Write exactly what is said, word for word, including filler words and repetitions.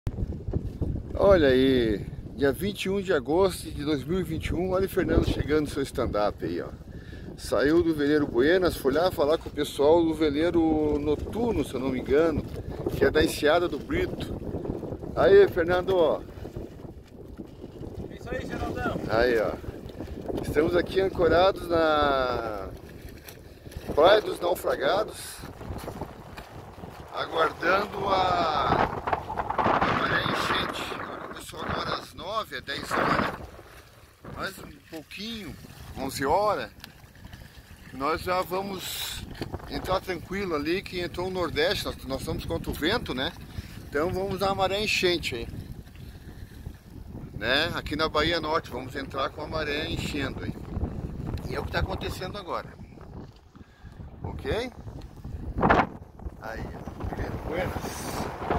Olha aí, dia vinte e um de agosto de dois mil e vinte e um, olha o Fernando chegando no seu stand-up aí, ó. Saiu do veleiro Buenas, foi lá falar com o pessoal do veleiro Noturno, se eu não me engano, que é da Enseada do Brito. Aí, Fernando, ó. É isso aí, Geraldão. Aí, ó. Estamos aqui ancorados na Praia dos Naufragados, aguardando a, a maré enchente. Agora, agora às nove, é dez horas, mais um pouquinho, onze horas, nós já vamos entrar tranquilo ali, que entrou o Nordeste, nós, nós estamos contra o vento, né? Então vamos dar uma maré enchente aí, né? Aqui na Bahia Norte, vamos entrar com a maré enchendo aí. E é o que está acontecendo agora. Ok? Aí, Buenas.